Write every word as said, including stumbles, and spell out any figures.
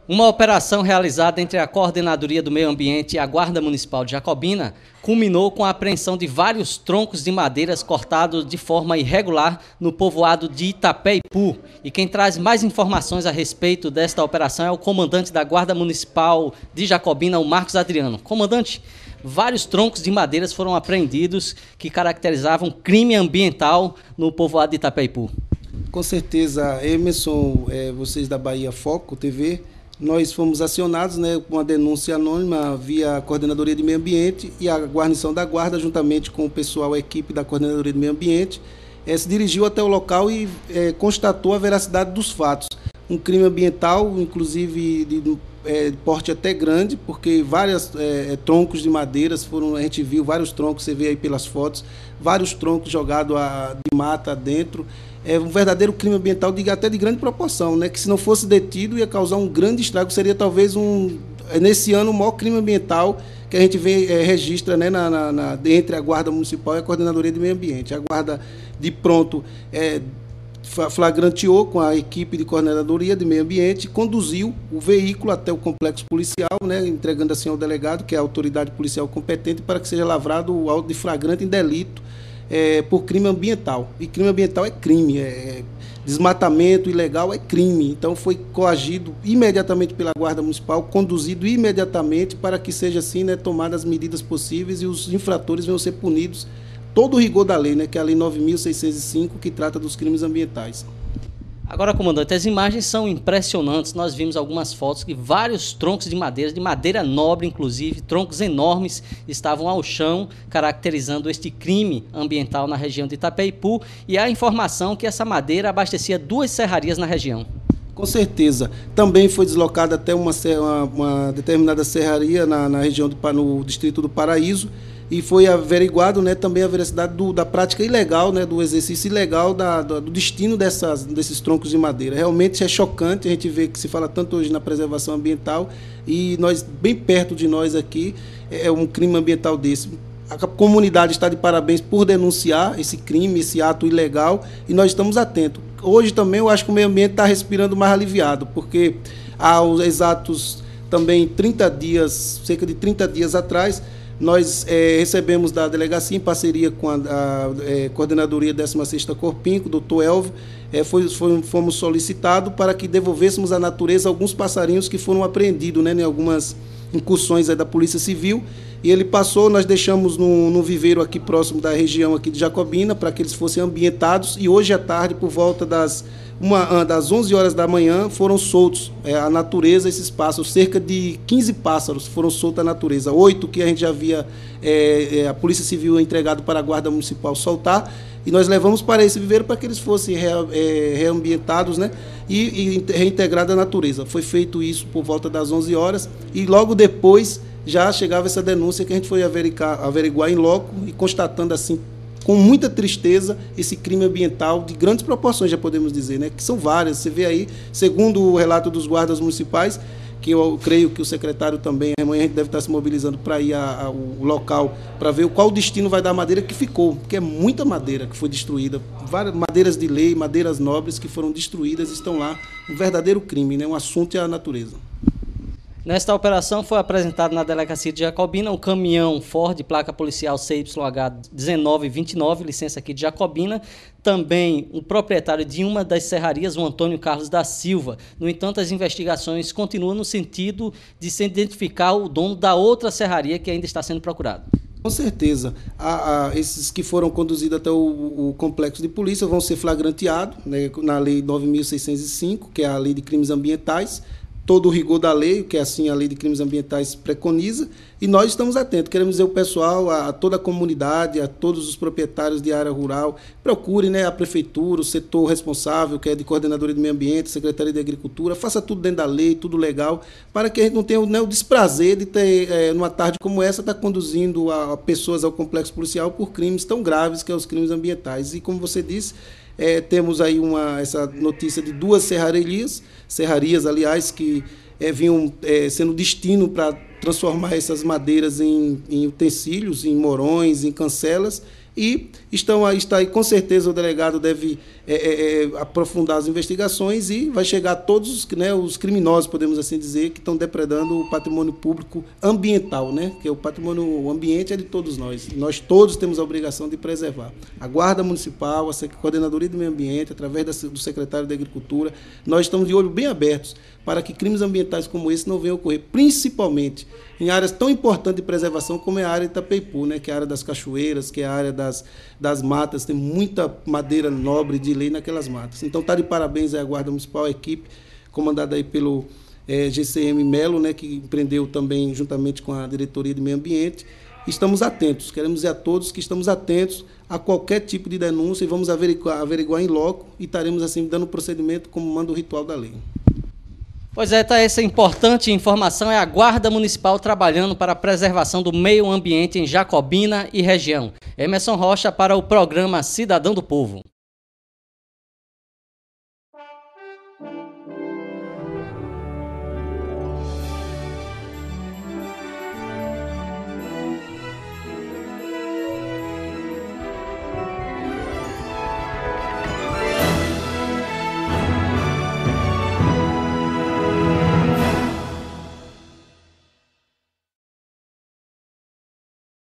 Uma operação realizada entre a Coordenadoria do Meio Ambiente e a Guarda Municipal de Jacobina culminou com a apreensão de vários troncos de madeiras cortados de forma irregular no povoado de Itapé-Ipu. E quem traz mais informações a respeito desta operação é o comandante da Guarda Municipal de Jacobina, o Marcos Adriano. Comandante, vários troncos de madeiras foram apreendidos que caracterizavam crime ambiental no povoado de Itapé-Ipu. Com certeza, Emerson, é, vocês da Bahia Foco T V, nós fomos acionados, né, com uma denúncia anônima via Coordenadoria de Meio Ambiente e a guarnição da Guarda, juntamente com o pessoal, a equipe da Coordenadoria de Meio Ambiente, é, se dirigiu até o local e é, constatou a veracidade dos fatos. Um crime ambiental, inclusive de é, porte até grande, porque vários é, troncos de madeiras foram, a gente viu vários troncos, você vê aí pelas fotos, vários troncos jogados a, de mata dentro. É um verdadeiro crime ambiental de, até de grande proporção, né? Que se não fosse detido ia causar um grande estrago, seria talvez um, nesse ano, o maior crime ambiental que a gente vê, é, registra, né, na, na, na, entre a Guarda Municipal e a Coordenadoria de Meio Ambiente. A Guarda, de pronto, é, flagranteou com a equipe de Coordenadoria de Meio Ambiente, conduziu o veículo até o complexo policial, né, entregando assim ao delegado, que é a autoridade policial competente, para que seja lavrado o auto de flagrante em delito É, por crime ambiental. E crime ambiental é crime, é, desmatamento ilegal é crime. Então foi coagido imediatamente pela Guarda Municipal, conduzido imediatamente para que seja assim, né, tomadas as medidas possíveis e os infratores venham ser punidos, todo o rigor da lei, né, que é a Lei nove mil seiscentos e cinco, que trata dos crimes ambientais. Agora, comandante, as imagens são impressionantes. Nós vimos algumas fotos que vários troncos de madeira, de madeira nobre inclusive, troncos enormes, estavam ao chão, caracterizando este crime ambiental na região de Itapé-Ipu. E há informação que essa madeira abastecia duas serrarias na região. Com certeza. Também foi deslocada até uma, uma, uma determinada serraria na, na região do no distrito do Paraíso, e foi averiguado, né, também a veracidade do, da prática ilegal, né, do exercício ilegal da, do, do destino dessas, desses troncos de madeira. Realmente é chocante, a gente vê que se fala tanto hoje na preservação ambiental, e nós, bem perto de nós aqui, é um crime ambiental desse. A comunidade está de parabéns por denunciar esse crime, esse ato ilegal, e nós estamos atentos. Hoje também eu acho que o meio ambiente está respirando mais aliviado, porque há os exatos também trinta dias, cerca de trinta dias atrás, nós é, recebemos da delegacia, em parceria com a, a é, Coordenadoria décima sexta Corpim, com o doutor Elvio, é, foi, foi, fomos solicitados para que devolvêssemos à natureza alguns passarinhos que foram apreendidos, né, em algumas incursões aí da Polícia Civil, e ele passou, nós deixamos no, no viveiro aqui próximo da região aqui de Jacobina, para que eles fossem ambientados, e hoje à tarde, por volta das, uma, das onze horas da manhã, foram soltos é, à natureza esses pássaros, cerca de quinze pássaros foram soltos à natureza, oito que a gente já havia, é, é, a Polícia Civil entregado para a Guarda Municipal soltar, e nós levamos para esse viveiro para que eles fossem re, é, reambientados, né, e, e reintegrados à natureza. Foi feito isso por volta das onze horas, e logo depois já chegava essa denúncia que a gente foi averiguar, averiguar em loco e constatando assim, com muita tristeza, esse crime ambiental de grandes proporções, já podemos dizer, né? Que são várias. Você vê aí, segundo o relato dos guardas municipais, que eu creio que o secretário também, amanhã a gente deve estar se mobilizando para ir ao local, para ver qual destino vai dar a madeira que ficou, porque é muita madeira que foi destruída, várias madeiras de lei, madeiras nobres que foram destruídas, estão lá, um verdadeiro crime, né? Um assunto é a natureza. Nesta operação foi apresentado na Delegacia de Jacobina um caminhão Ford, placa policial C Y H dezenove vinte e nove, licença aqui de Jacobina, também o proprietário de uma das serrarias, o Antônio Carlos da Silva. No entanto, as investigações continuam no sentido de se identificar o dono da outra serraria que ainda está sendo procurado. Com certeza. A, a, esses que foram conduzidos até o, o complexo de polícia vão ser flagranteados, né, na Lei nove mil seiscentos e cinco, que é a Lei de Crimes Ambientais, todo o rigor da lei, que é assim a Lei de Crimes Ambientais preconiza, e nós estamos atentos, queremos dizer ao pessoal, a, a toda a comunidade, a todos os proprietários de área rural, procure, né, a prefeitura, o setor responsável, que é de Coordenadoria do Meio Ambiente, Secretaria de Agricultura, faça tudo dentro da lei, tudo legal, para que a gente não tenha, né, o desprazer de ter, é, numa tarde como essa, estar tá conduzindo a, a pessoas ao complexo policial por crimes tão graves, que são os crimes ambientais. E como você disse, É, temos aí uma, essa notícia de duas serrarias, serrarias, aliás, que é, vinham é, sendo destino para transformar essas madeiras em, em utensílios, em morões, em cancelas, E estão aí, está aí, com certeza o delegado deve é, é, é, aprofundar as investigações e vai chegar a todos os, né, os criminosos, podemos assim dizer, que estão depredando o patrimônio público ambiental, né? Que é o patrimônio o ambiente é de todos nós. Nós todos temos a obrigação de preservar. A Guarda Municipal, a Coordenadoria do Meio Ambiente, através da, do Secretário da Agricultura, nós estamos de olho bem abertos para que crimes ambientais como esse não venham a ocorrer, principalmente em áreas tão importantes de preservação como é a área de Itapeipu, né? Que é a área das cachoeiras, que é a área das, das matas, tem muita madeira nobre de lei naquelas matas. Então, está de parabéns à Guarda Municipal, a equipe comandada aí pelo é, G C M Melo, né? Que empreendeu também juntamente com a Diretoria de Meio Ambiente. Estamos atentos, queremos dizer a todos que estamos atentos a qualquer tipo de denúncia e vamos averiguar, averiguar em loco e estaremos assim dando procedimento como manda o ritual da lei. Pois é, tá, essa importante informação é a Guarda Municipal trabalhando para a preservação do meio ambiente em Jacobina e região. Emerson Rocha para o programa Cidadão do Povo.